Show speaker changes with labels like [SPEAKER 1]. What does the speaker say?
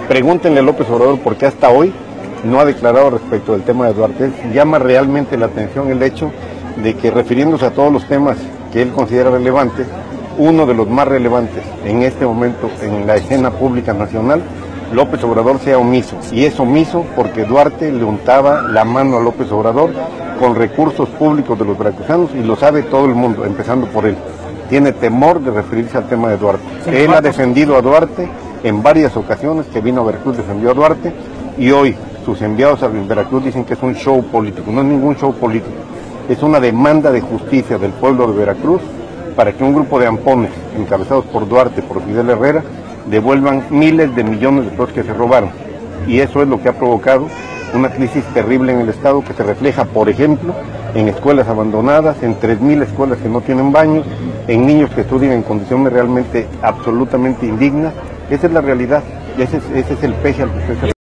[SPEAKER 1] Pregúntenle a López Obrador por qué hasta hoy no ha declarado respecto del tema de Duarte. Llama realmente la atención el hecho de que, refiriéndose a todos los temas que él considera relevantes, uno de los más relevantes en este momento en la escena pública nacional, López Obrador sea omiso. Y es omiso porque Duarte le untaba la mano a López Obrador con recursos públicos de los veracruzanos, y lo sabe todo el mundo, empezando por él. Tiene temor de referirse al tema de Duarte. Él ha defendido a Duarte en varias ocasiones, que vino a Veracruz, defendió a Duarte, y hoy sus enviados a Veracruz dicen que es un show político. No es ningún show político, es una demanda de justicia del pueblo de Veracruz para que un grupo de ampones, encabezados por Duarte, por Fidel Herrera, devuelvan miles de millones de pesos que se robaron. Y eso es lo que ha provocado una crisis terrible en el Estado, que se refleja, por ejemplo, en escuelas abandonadas, en 3,000 escuelas que no tienen baños, en niños que estudian en condiciones realmente absolutamente indignas. Esa es la realidad, ese es el peje al que usted se